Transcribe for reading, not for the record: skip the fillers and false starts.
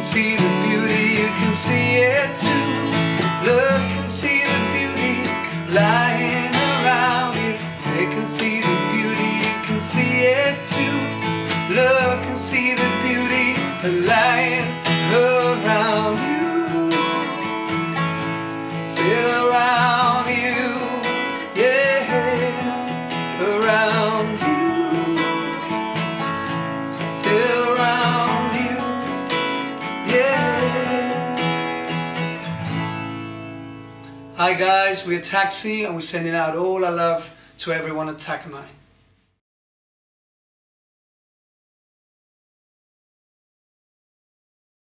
see the beauty, you can see it too. Look and see the beauty lying around you. They can see the beauty, you can see it too. Look and see the beauty lying around you. Still around you, yeah, around you. Still around you, yeah. Hi guys, we're Taxi and we're sending out all our love to everyone at Takamai.